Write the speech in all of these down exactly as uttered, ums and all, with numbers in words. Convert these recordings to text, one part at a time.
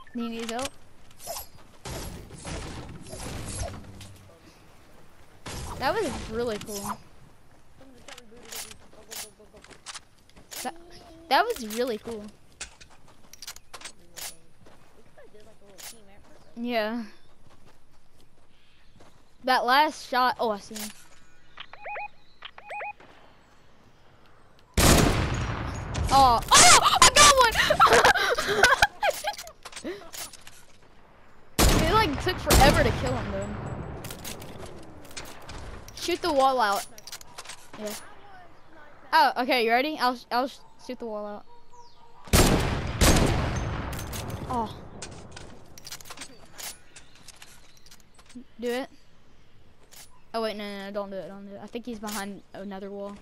He needs help. That was really cool. That, that was really cool. Yeah. That last shot. Oh, I see him. Oh, oh, I got one! It like took forever to kill him though. Shoot the wall out. Yeah. Oh, okay, you ready? I'll I'll shoot the wall out. Oh. Do it. Oh wait, no, no, no, don't do it, don't do it. I think he's behind another wall.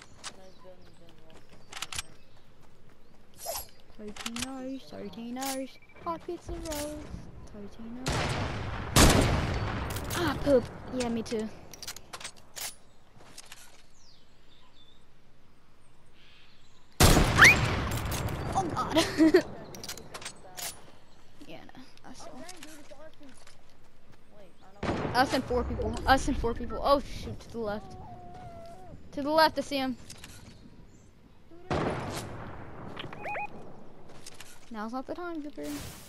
Totino's, Totino's, hot pizza rolls, Totino's. Ah, poop. Yeah, me too. Oh God. Yeah, no. Us, us and four people. Us and four people. Oh shoot, to the left. To the left, I see him. Now's not the time, Cooper.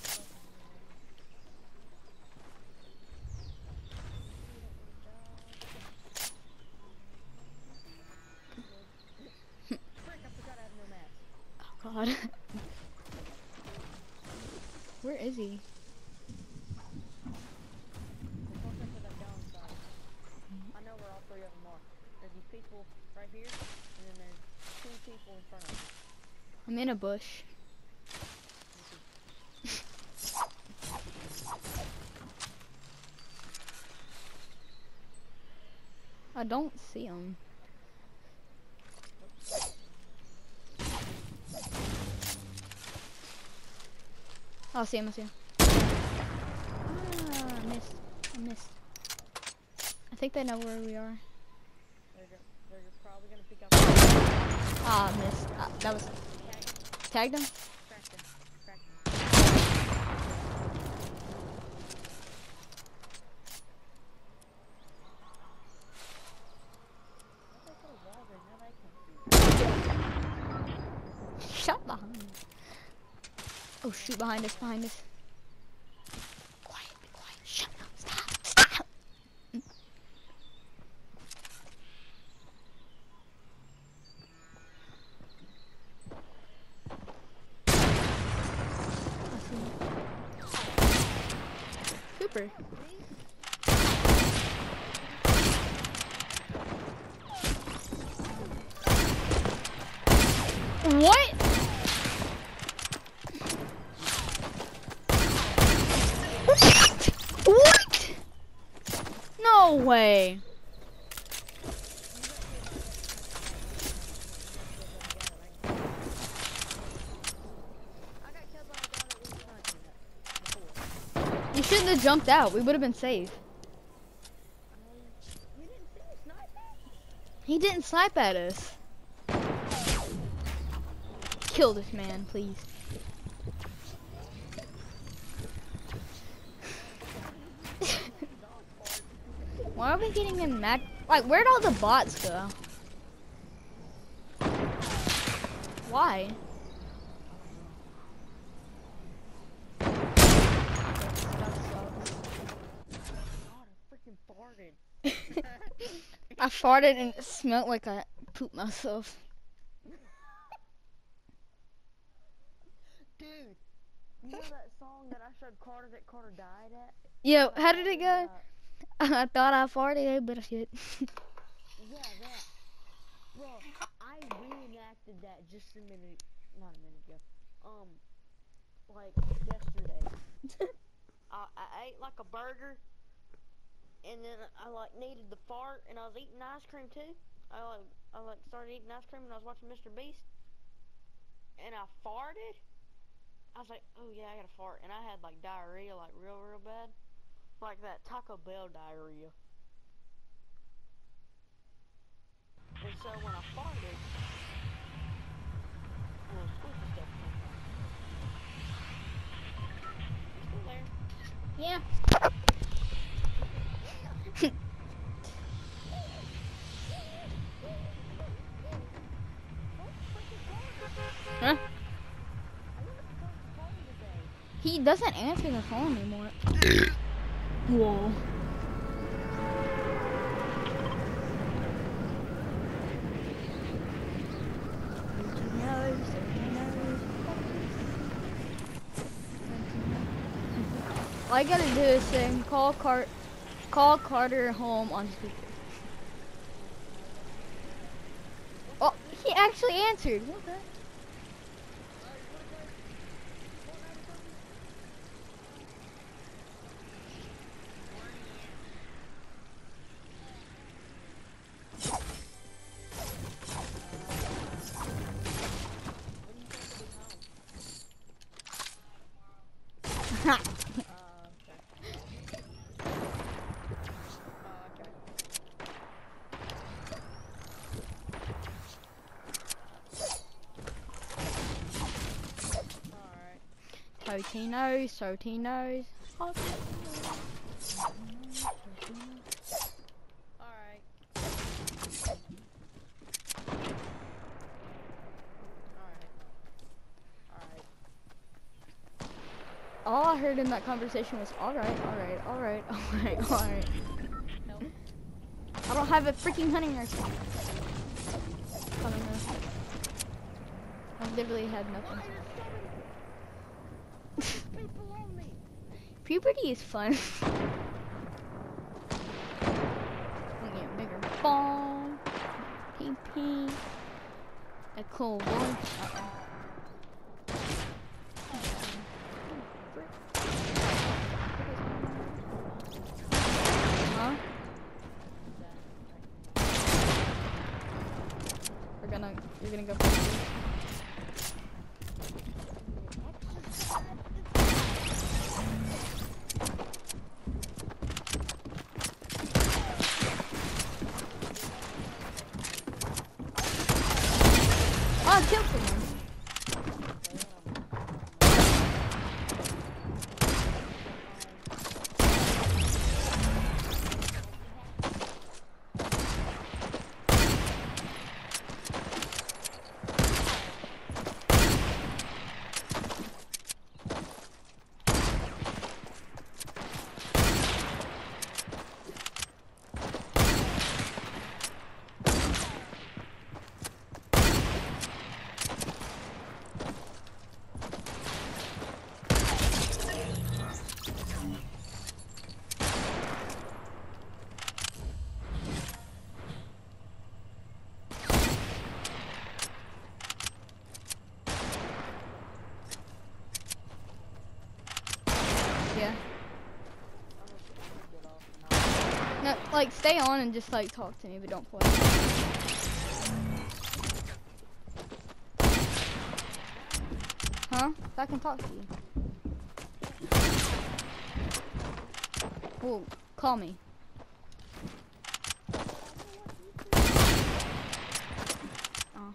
Oh God. Where is he? I know where all three of them are. There's these people right here, and then there's two people in front of me. I'm in a bush. I don't see him. Oh, I see him, I see him. Ah, I missed. I missed. I think they know where we are. They're, they're probably gonna pick up. Ah, I missed. Ah, that was... Tagged him? Cracked him. Cracked him. Shut behind. Oh shoot, behind us, behind us. Quiet, be quiet. Shut up. Stop. Stop. Cooper. What? What? What? No way. You shouldn't have jumped out. We would have been safe. You didn't see me sniping? He didn't snipe at us. Kill this man, please. Why are we getting them mad? Like, where'd all the bots go? Why? Farted. I farted and it smelled like I pooped myself. Dude, you know that song that I showed Carter that Carter died at? Yo, how did it go? I thought I farted, but I shit. Yeah, that. Bro, I reenacted that just a minute, not a minute ago. Um, like yesterday. I, I ate like a burger. And then I like needed the fart, and I was eating ice cream too. I like I like started eating ice cream, and I was watching Mister Beast, and I farted. I was like, oh yeah, I got a fart, and I had like diarrhea, like real real bad, like that Taco Bell diarrhea. And so when I farted, a little squeaky stuff came out. You still there? Yeah. Huh? He doesn't answer the phone anymore. Whoa. All I gotta do is say, call Cart, call Carter home on speaker. Oh, he actually answered. What the? Totinos, Totinos. Alright. Alright. All I heard in that conversation was, alright, alright, alright, alright, alright. Nope. I don't have a freaking hunting rifle. Hunting rifle. I literally had nothing. People on me. Puberty is fun. We get a bigger ball. Ping ping. A cool one. Uh-oh. Huh? We're gonna, you're gonna go first. Oh, kill someone. Yeah. No, like stay on and just like talk to me, but don't play. Huh? I can talk to you. Well, call me. Oh.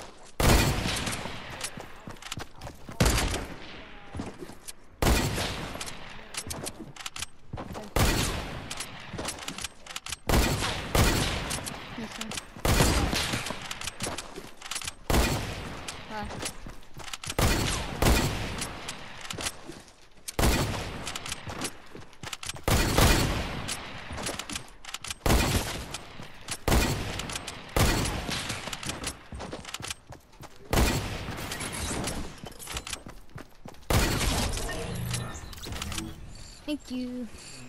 Listen. Bye. Thank you.